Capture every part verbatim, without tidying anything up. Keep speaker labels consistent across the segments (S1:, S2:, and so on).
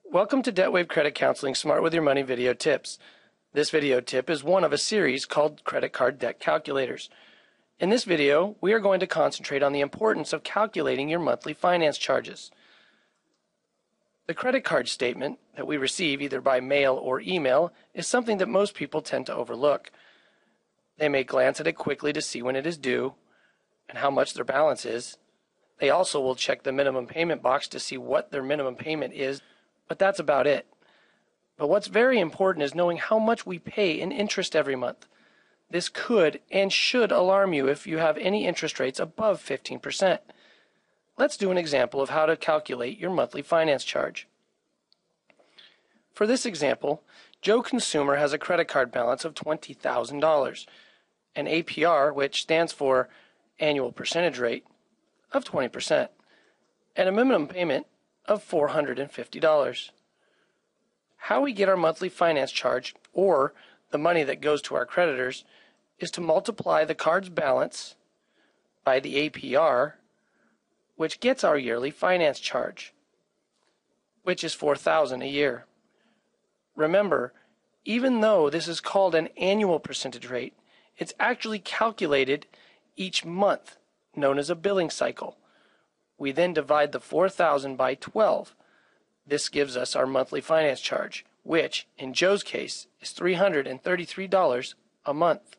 S1: Welcome to DebtWave Credit Counseling Smart With Your Money video tips. This video tip is one of a series called Credit Card Debt Calculators. In this video, we are going to concentrate on the importance of calculating your monthly finance charges. The credit card statement that we receive either by mail or email is something that most people tend to overlook. They may glance at it quickly to see when it is due and how much their balance is. They also will check the minimum payment box to see what their minimum payment is, but that's about it. But what's very important is knowing how much we pay in interest every month. This could and should alarm you if you have any interest rates above fifteen percent. Let's do an example of how to calculate your monthly finance charge. For this example, Joe Consumer has a credit card balance of twenty thousand dollars, an A P R, which stands for annual percentage rate, of twenty percent, and a minimum payment of four hundred fifty dollars. How we get our monthly finance charge, or the money that goes to our creditors, is to multiply the card's balance by the A P R, which gets our yearly finance charge, which is four thousand dollars a year. Remember, even though this is called an annual percentage rate, it's actually calculated each month, known as a billing cycle. We then divide the four thousand by twelve. This gives us our monthly finance charge, which, in Joe's case, is three hundred thirty-three dollars a month.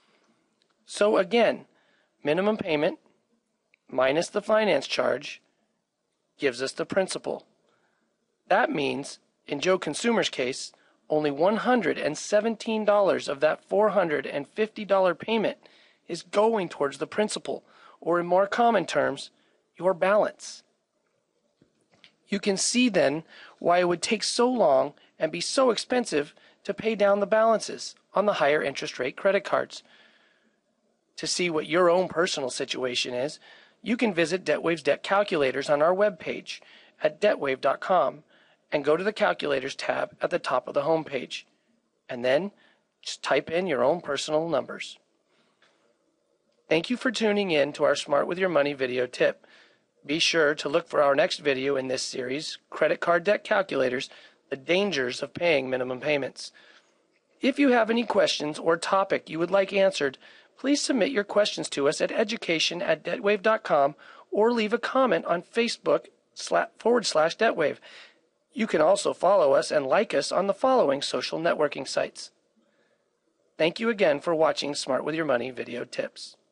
S1: So again, minimum payment minus the finance charge gives us the principal. That means, in Joe Consumer's case, only one hundred seventeen dollars of that four hundred fifty dollars payment is going towards the principal, or in more common terms, your balance. You can see then why it would take so long and be so expensive to pay down the balances on the higher interest rate credit cards. To see what your own personal situation is, you can visit DebtWave's debt calculators on our webpage at debt wave dot com and go to the calculators tab at the top of the home page, and then just type in your own personal numbers. Thank you for tuning in to our Smart With Your Money video tip. Be sure to look for our next video in this series, Credit Card Debt Calculators, the dangers of paying minimum payments. If you have any questions or topic you would like answered, please submit your questions to us at education at debt wave dot com or leave a comment on Facebook forward slash DebtWave. You can also follow us and like us on the following social networking sites. Thank you again for watching Smart With Your Money video tips.